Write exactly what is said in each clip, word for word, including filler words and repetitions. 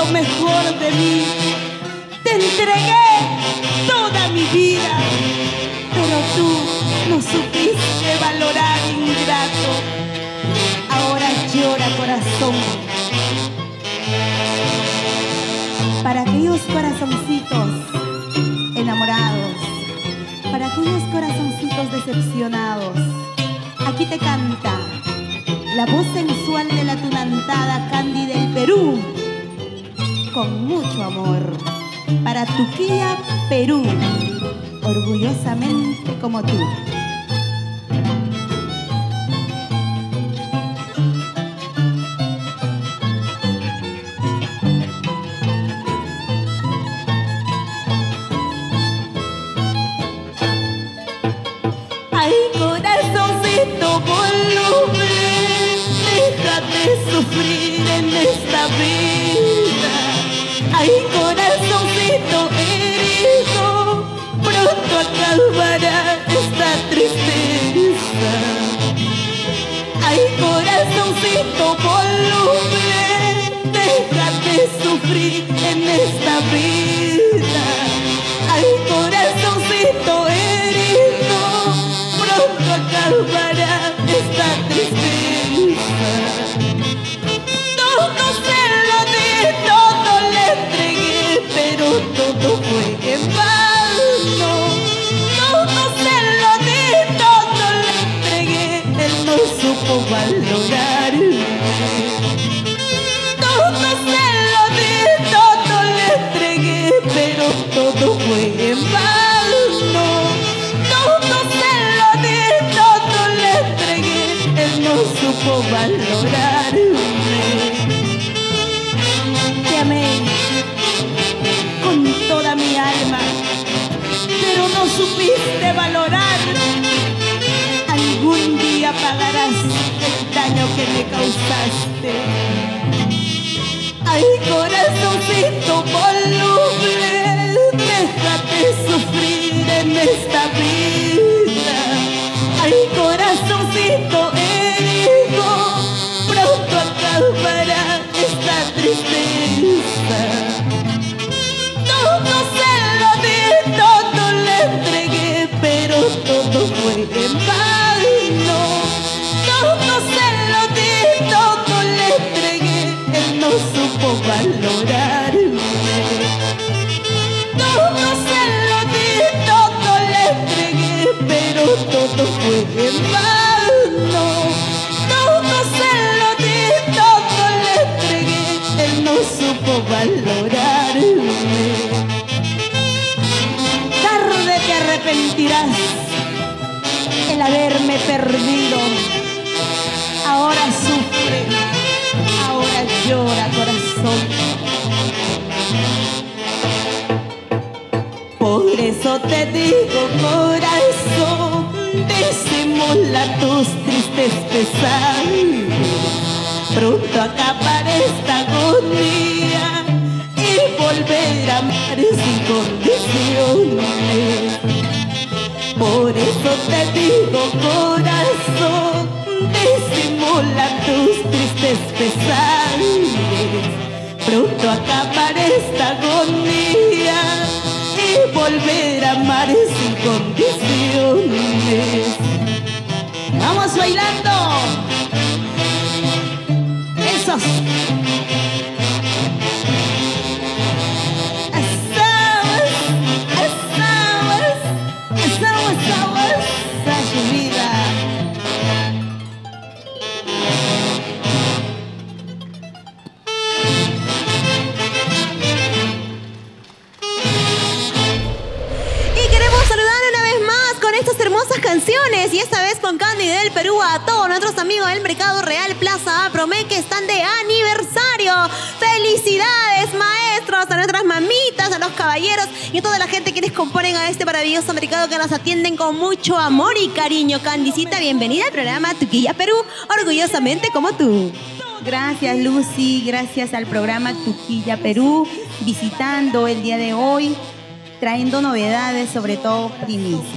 mejor de mí. Te entregué toda mi vida, pero tú no supiste valorar, ingrato. Ahora llora, corazón, para aquellos corazoncitos enamorados, para aquellos corazoncitos decepcionados. Aquí te canta la voz sensual de la tunantada Candy del Perú, con mucho amor, para Tuquilla, Perú, orgullosamente como tú. Ay, corazoncito, volumen, déjate sufrir en esta vida. Ay, corazoncito herido, pronto acabará esta tristeza. Ay, corazoncito, volumen, déjate sufrir en esta vida. Ay, corazoncito herido, pronto acabará esta tristeza. Todo se lo di, todo le entregué, pero todo fue en vano. Todo se lo di, todo le entregué, él no supo valorarme. Todo se lo di, todo le entregué, pero todo fue en vano. Todo se lo di, todo le entregué, él no supo valorarme. Te amé con toda mi alma, pero no supiste valorar. Algún día pagarás el daño que me causaste. Ay, corazoncito voluble, déjate sufrir en esta vida. Ay, corazoncito herido, pronto acabará esta tristeza. Todo se lo di, todo le entregué, pero todo fue en vano. Todo se lo di, todo le entregué, él no supo valorarme. Todo se lo di, todo le entregué, pero todo fue en vano. Todo se lo di, todo le entregué, él no supo valorarme. Tarde te arrepentirás el haberme perdido. Ahora sufre, ahora llora, corazón. Por eso te digo, corazón, disimula tus tristes pesares. Pronto acabará esta agonía y volver a amar sin condiciones. Por eso te digo, corazón, disimula tus tristes pesares. Pronto acabará esta agonía y volver a amar sin condiciones. ¡Vamos bailando! ¡Esos! Canciones, y esta vez con Candy del Perú, a todos nuestros amigos del Mercado Real Plaza Apromé que están de aniversario. Felicidades, maestros, a nuestras mamitas, a los caballeros y a toda la gente quienes componen a este maravilloso mercado que nos atienden con mucho amor y cariño. Candycita, bienvenida al programa Tuquilla Perú, orgullosamente como tú. Gracias, Lucy, gracias al programa Tuquilla Perú, visitando el día de hoy, trayendo novedades, sobre todo primicias.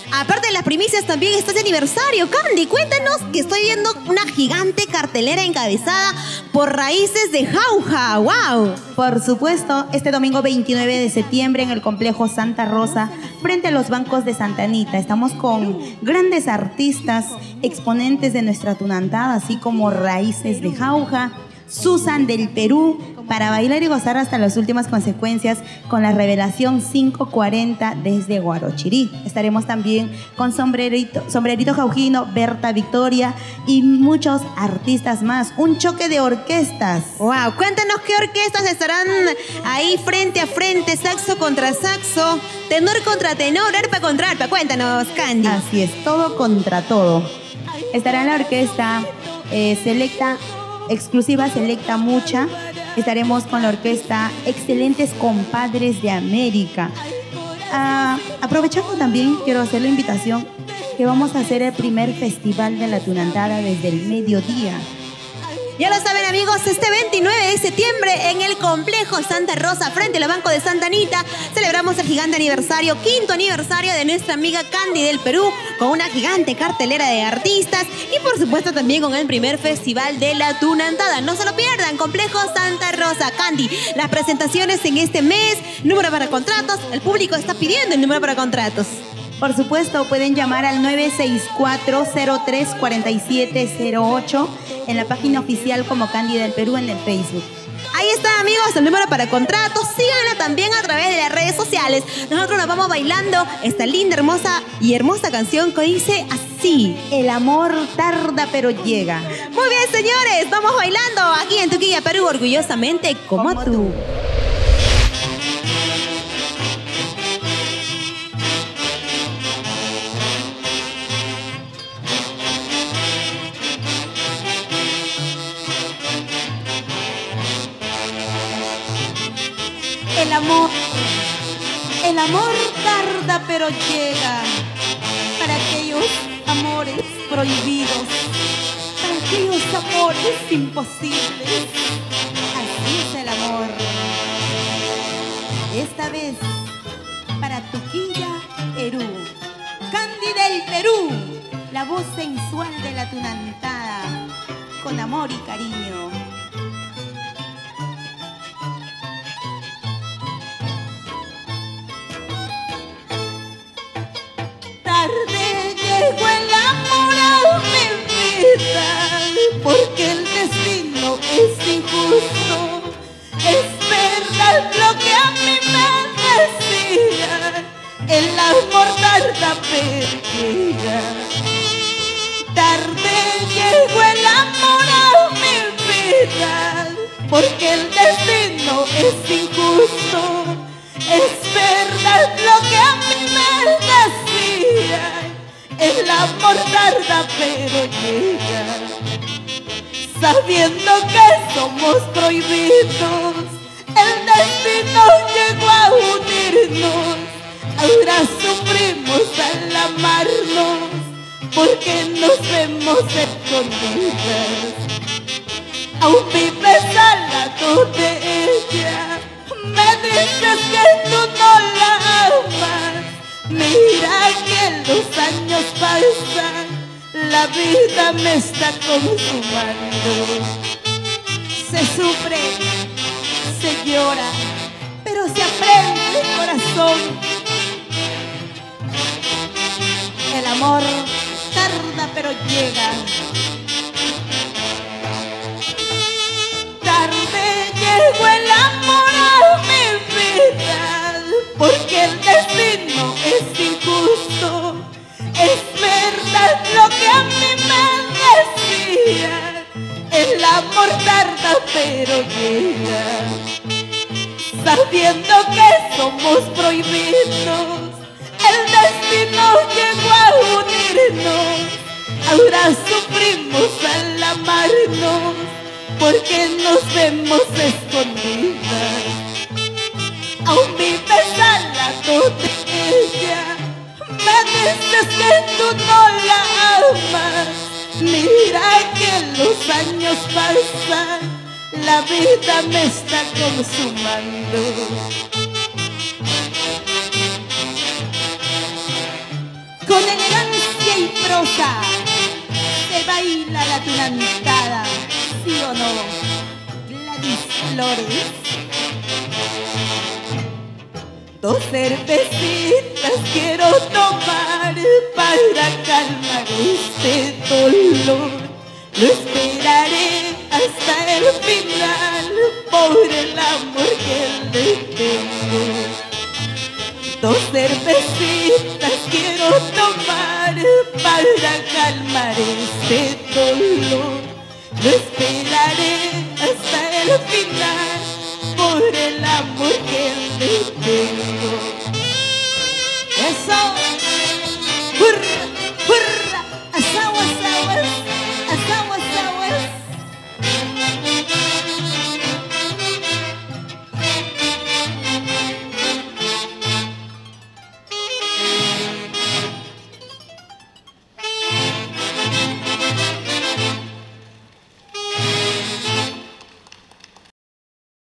Aparte de las primicias, también está de aniversario. Candy, cuéntanos que estoy viendo una gigante cartelera encabezada por Raíces de Jauja. ¡Wow! Por supuesto, este domingo veintinueve de septiembre en el complejo Santa Rosa, frente a los bancos de Santa Anita. Estamos con grandes artistas, exponentes de nuestra tunantada, así como Raíces de Jauja, Susan del Perú, para bailar y gozar hasta las últimas consecuencias con la revelación quinientos cuarenta desde Guarochirí. Estaremos también con Sombrerito, Sombrerito Jaujino, Berta Victoria y muchos artistas más. Un choque de orquestas. Wow, cuéntanos qué orquestas estarán ahí frente a frente, saxo contra saxo, tenor contra tenor, arpa contra arpa. Cuéntanos, Candy. Así es, todo contra todo. Estará la orquesta eh, Selecta, exclusiva Selecta Mucha. Estaremos con la orquesta Excelentes Compadres de América. Ah, aprovechando también, quiero hacer la invitación que vamos a hacer el primer festival de la tunantada desde el mediodía. Ya lo saben, amigos, este veintinueve de septiembre en el complejo Santa Rosa, frente al Banco de Santa Anita, celebramos el gigante aniversario, quinto aniversario de nuestra amiga Candy del Perú, con una gigante cartelera de artistas y por supuesto también con el primer festival de la tunantada. No se lo pierdan, complejo Santa Rosa. Candy, las presentaciones en este mes, número para contratos, el público está pidiendo el número para contratos. Por supuesto, pueden llamar al nueve seis cuatro, cero tres, cuatro siete cero ocho en la página oficial como Candy del Perú en el Facebook. Ahí está, amigos, el número para contratos. Síganla también a través de las redes sociales. Nosotros nos vamos bailando esta linda, hermosa y hermosa canción que dice así: el amor tarda pero llega. Muy bien, señores, vamos bailando aquí en Tuquilla, Perú, orgullosamente como, como tú. tú. El amor, el amor tarda pero llega para aquellos amores prohibidos, para aquellos amores imposibles. Así es el amor. Esta vez para Tuquilla, Perú. Candy del Perú, la voz sensual de la tunantada, con amor y cariño. Tarde llegó el amor a mi vida, porque el destino es injusto. Es verdad lo que a mí me decía, el amor tarda pero llega. Tarde llegó el amor a mi vida, porque el destino es injusto. Es verdad lo que a mí me decía, el amor tarda pero llega. Sabiendo que somos prohibidos, el destino llegó a unirnos. Ahora sufrimos al amarnos, porque nos vemos escondidas. Aún vives al lado de ella, me dices que tú no la amas. Mira que los años pasan, la vida me está consumando. Se sufre, se llora, pero se aprende el corazón. El amor tarda pero llega. Tarde llegó el amor a mi vida, porque el destino es injusto. Es verdad lo que a mí me decía, el amor tarda pero llega. Sabiendo que somos prohibidos, el destino llegó a unirnos. Ahora sufrimos al amarnos, porque nos vemos escondidas. Aún vives al lado de ella, me dices que tú no la amas. Mira que los años pasan, la vida me está consumando. con elegancia y prosa se baila la tunantada, ¿sí o no, Gladys Flores? Dos cervecitas quiero tomar para calmar este dolor. Lo esperaré hasta el final por el amor que le tengo. Dos cervecitas quiero tomar para calmar este dolor. Lo esperaré hasta el final por el amor que le tengo. Eso, hurra, hurra, asau, asau, asau.